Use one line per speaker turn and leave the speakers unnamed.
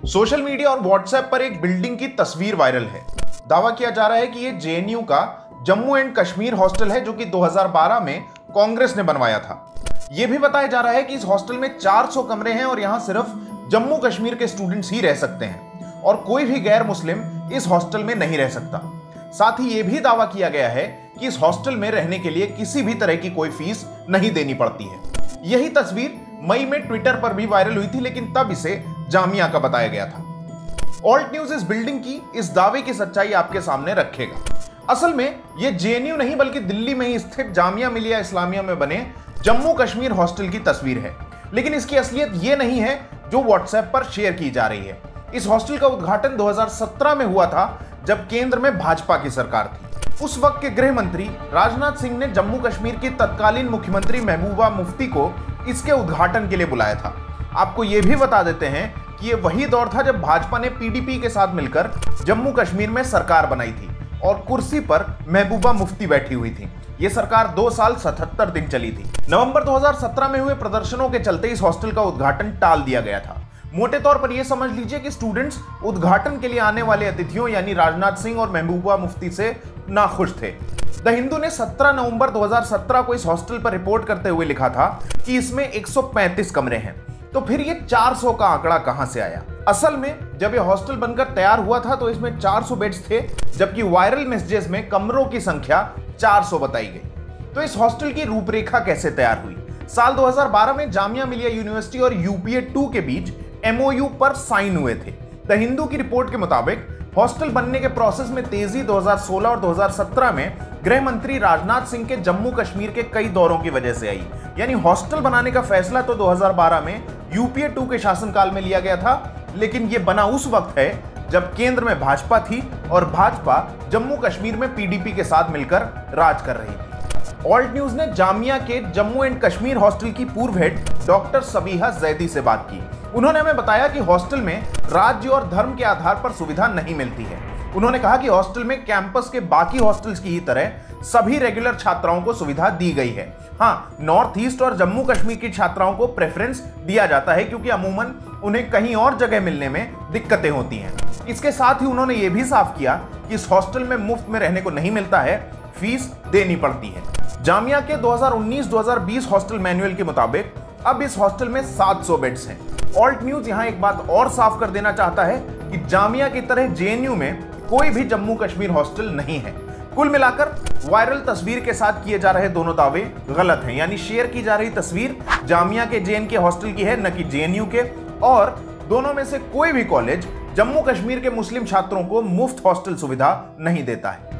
Social media और WhatsApp पर एक बिल्डिंग की तस्वीर वायरल है। दावा किया जा रहा है कि यह जेएनयू का जम्मू एंड कश्मीर हॉस्टल है, जो कि 2012 में कांग्रेस ने बनवाया था। यह भी बताया जा रहा है कि इस हॉस्टल में 400 कमरे हैं और यहां सिर्फ जम्मू कश्मीर के स्टूडेंट्स ही रह सकते हैं और कोई भी गैर मुस्लिम इस हॉस्टल में नहीं रह सकता। साथ ही यह भी दावा किया गया है कि इस हॉस्टल में रहने के लिए किसी भी तरह की कोई फीस नहीं देनी पड़ती है। यही तस्वीर मई में ट्विटर पर भी वायरल हुई थी, लेकिन तब इसे जामिया का बताया गया था। ऑल्ट न्यूज इस बिल्डिंग की इस दावे की सच्चाई आपके सामने रखेगा। असल में यह जेएनयू नहीं बल्कि दिल्ली में ही स्थित जामिया मिलिया इस्लामिया में बने जम्मू कश्मीर हॉस्टल की तस्वीर है, लेकिन इसकी असलियत यह नहीं है जो व्हाट्सएप पर शेयर की जा रही है। इस हॉस्टल का उद्घाटन 2017 में हुआ था, जब केंद्र में भाजपा की सरकार थी। उस वक्त के गृह मंत्री राजनाथ सिंह ने जम्मू कश्मीर की तत्कालीन मुख्यमंत्री महबूबा मुफ्ती को इसके उद्घाटन के लिए बुलाया था। आपको यह भी बता देते हैं कि यह वही दौर था जब भाजपा ने पीडीपी के साथ मिलकर जम्मू कश्मीर में सरकार बनाई थी और कुर्सी पर महबूबा मुफ्ती बैठी हुई थी। यह सरकार 2 साल 77 दिन चली थी। नवंबर 2017 में हुए प्रदर्शनों के चलते इस हॉस्टल का उद्घाटन टाल दिया गया था। मोटे तौर पर यह समझ लीजिए कि स्टूडेंट्स उद्घाटन के लिए आने वाले अतिथियों यानी राजनाथ सिंह और महबूबा मुफ्ती से नाखुश थे। द हिंदू ने 17 नवंबर 2017 को इस हॉस्टल पर रिपोर्ट करते हुए लिखा था कि इसमें 135 कमरे हैं। तो फिर ये 400 का आंकड़ा कहां से आया? असल में जब यह हॉस्टल बनकर तैयार हुआ था तो इसमें 400 बेड्स थे, जबकि वायरल मैसेजेस में कमरों की संख्या 400 बताई गई। तो इस हॉस्टल की रूपरेखा कैसे तैयार हुई? साल 2012 में जामिया मिलिया यूनिवर्सिटी और यूपीए 2 के बीच एमओयू पर साइन हुए थे। द हिंदू की रिपोर्ट के मुताबिक हॉस्टल बनने के प्रोसेस में तेजी 2016 और 2017 में गृह मंत्री राजनाथ सिंह के जम्मू कश्मीर के कई दौरों की वजह से आई। यानी हॉस्टल बनाने का फैसला तो 2012 में यूपीए 2 के शासनकाल में लिया गया था, लेकिन यह बना उस वक्त है जब केंद्र में भाजपा थी और भाजपा जम्मू कश्मीर में पीडीपी के साथ मिलकर राज कर रही थी। ऑल्ट न्यूज ने जामिया के जम्मू एंड कश्मीर हॉस्टल की पूर्व हेड डॉक्टर सबीहा जैदी से बात की। उन्होंने हमें बताया कि हॉस्टल में राज्य और धर्म के आधार पर सुविधा नहीं मिलती है। उन्होंने कहा कि हॉस्टल में कैंपस के बाकी हॉस्टल्स की ही तरह सभी रेगुलर छात्राओं को सुविधा दी गई है। हाँ, नॉर्थ ईस्ट और जम्मू कश्मीर की छात्राओं को प्रेफरेंस दिया जाता है, क्योंकि अमूमन उन्हें कहीं और जगह मिलने में दिक्कतें होती हैं। इसके साथ ही उन्होंने ये भी साफ किया कि इस हॉस्टल में मुफ्त में रहने को नहीं मिलता है, फीस देनी पड़ती है। जामिया के 2019-2020 हॉस्टल मैनुअल के मुताबिक अब इस हॉस्टल में 700 बेड्स हैं। ऑल्ट न्यूज यहां एक बात और साफ कर देना चाहता है कि जामिया की तरह जेएनयू में कोई भी जम्मू कश्मीर हॉस्टल नहीं है। कुल मिलाकर वायरल तस्वीर के साथ किए जा रहे दोनों दावे गलत हैं। यानी शेयर की जा रही तस्वीर जामिया के जेएन के हॉस्टल की है, न कि जेएनयू के, और दोनों में से कोई भी कॉलेज जम्मू कश्मीर के मुस्लिम छात्रों को मुफ्त हॉस्टल सुविधा नहीं देता है।